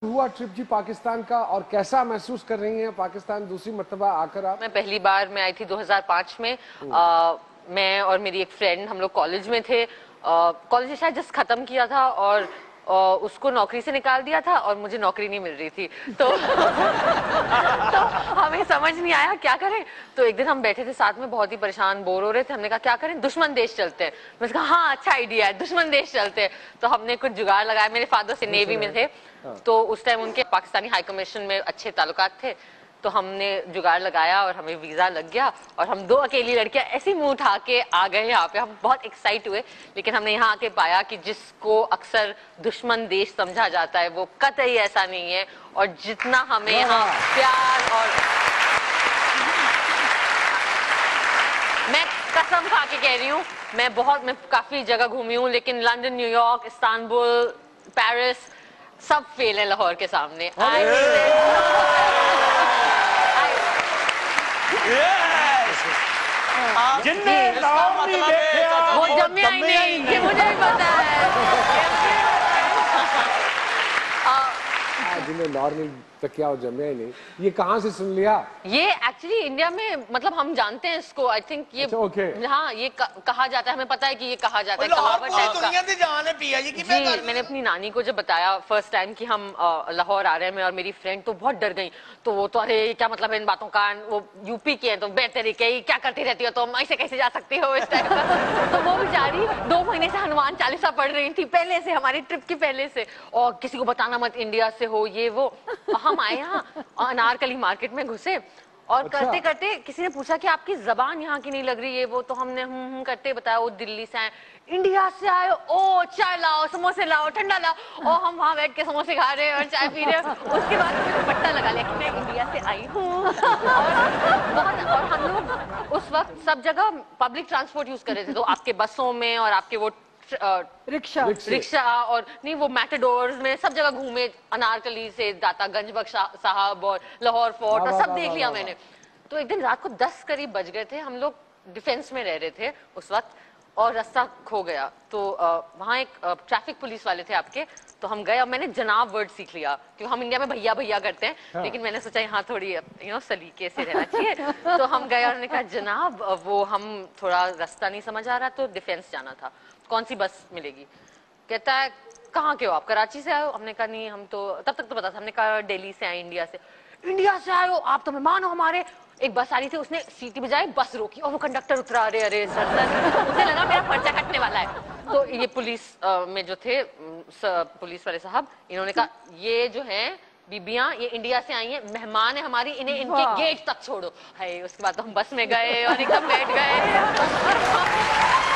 हुआ ट्रिप जी पाकिस्तान का, और कैसा महसूस कर रही हैं पाकिस्तान दूसरी मर्तबा आकर आप? मैं पहली बार मैं आई थी 2005 में। मैं और मेरी एक फ्रेंड, हम लोग कॉलेज में थे। कॉलेज शायद जस्ट खत्म किया था और उसको नौकरी से निकाल दिया था और मुझे नौकरी नहीं मिल रही थी, तो तो हमें समझ नहीं आया क्या करें। तो एक दिन हम बैठे थे साथ में, बहुत ही परेशान, बोर हो रहे थे। हमने कहा क्या करें, दुश्मन देश चलते हैं। मैंने कहा हाँ अच्छा आइडिया है, दुश्मन देश चलते हैं। तो हमने कुछ जुगाड़ लगाया। मेरे फादर से नेवी में थे, तो उस टाइम उनके पाकिस्तानी हाई कमीशन में अच्छे ताल्लुकात थे। तो हमने जुगाड़ लगाया और हमें वीजा लग गया और हम दो अकेली लड़कियां ऐसी मुंह उठा के आ गए यहाँ पे। हम बहुत एक्साइट हुए, लेकिन हमने यहाँ आके पाया कि जिसको अक्सर दुश्मन देश समझा जाता है वो कतई ऐसा नहीं है। और जितना हमें यहाँ प्यार, और मैं कसम खा के कह रही हूँ, मैं काफी जगह घूमी हूँ, लेकिन लंदन, न्यूयॉर्क, इस्तांबुल, पेरिस सब फेल है लाहौर के सामने। जिनने लाहौर नहीं देखा वो जम्या ही नहीं, ये मुझे भी पता है। जिन्हें लाहौर नहीं तकिया और जमिया ही नहीं, ये कहाँ से सुन लिया? ये एक्चुअली इंडिया में, मतलब हम जानते हैं इसको, आई थिंक ये हाँ ये कहा जाता है, हमें पता है कि ये कहा जाता है कहावत टाइप का। जी, मैंने अपनी नानी को जब बताया फर्स्ट टाइम कि हम लाहौर आ रहे हैं, मैं और मेरी फ्रेंड, तो बहुत डर गई। तो वो तो अरे क्या मतलब है इन बातों का, वो यूपी की है तो बेहतर तरीके क्या करती रहती हो तुम, ऐसे कैसे जा सकती हो इस टाइप का। तो वो बेचारी 2 महीने से हनुमान चालीसा पढ़ रही थी पहले से, हमारी ट्रिप की पहले से, और किसी को बताना मत इंडिया से हो ये वो। हम आए यहाँ अनारकली मार्केट में घुसे और करते करते किसी ने पूछा कि आपकी जबान यहाँ की नहीं लग रही है वो, तो हमने करते बताया वो दिल्ली से आए। इंडिया से आए, ओ चाय लाओ, समोसे लाओ, ठंडा लाओ। और हम वहाँ बैठ के समोसे खा रहे हैं और चाय पी रहे हैं। उसके बाद मुझे पट्टा लगा लिया कि मैं इंडिया से आई हूँ। और हम लोग उस वक्त सब जगह पब्लिक ट्रांसपोर्ट यूज कर रहे थे, तो आपके बसों में और आपके वो रिक्शा और नहीं वो मैटाडोर्स में सब जगह घूमे, अनारकली से दातागंज बख्श साहब और लाहौर फोर्ट और सब देख लिया मैंने। तो एक दिन रात को 10 करीब बज गए थे, हम लोग डिफेंस में रह रहे थे उस वक्त, और रास्ता खो गया। तो वहाँ एक ट्रैफिक पुलिस वाले थे आपके, तो हम गए और मैंने जनाब वर्ड सीख लिया, क्योंकि हम इंडिया में भैया भैया करते हैं। हाँ। लेकिन मैंने सोचा यहाँ थोड़ी सलीके से रहना चाहिए। तो हम गए और उन्होंने कहा जनाब वो हम थोड़ा रास्ता नहीं समझ आ रहा, तो डिफेंस जाना था, कौन सी बस मिलेगी? कहता है कहाँ के हो आप, कराची से आए हो? हमने कहा नहीं, हम तो तब तक तो पता था, हमने कहा दिल्ली से आए, इंडिया से। इंडिया से आए हो आप तो मेहमान हो हमारे। एक बस आ रही थी, उसने सीटी बजाई, बस रोकी और वो कंडक्टर उतरा, अरे अरे सर सर, मुझे लगा मेरा पर्चा कटने वाला है। तो ये पुलिस में जो थे पुलिस वाले साहब, इन्होंने कहा ये जो है बीबियां ये इंडिया से आई हैं, मेहमान है हमारी, इन्हें इनके गेट तक छोड़ो। है उसके बाद तो हम बस में गए और एकदम बैठ गए।